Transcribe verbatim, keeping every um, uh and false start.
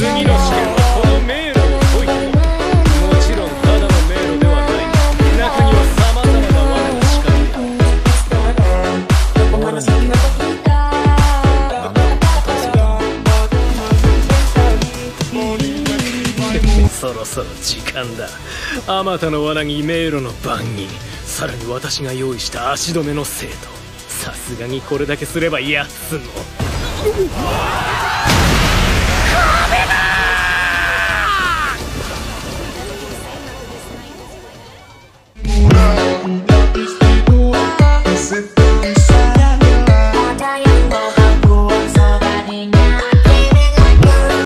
次の試験はこの迷路を解いてもちろんただの迷路ではない。中には様々な罠が仕掛けてある。そろそろ時間だ。あまたの罠に迷路の番に、さらに私が用意した足止めの生徒。さすがにこれだけすればやつも。壁だ。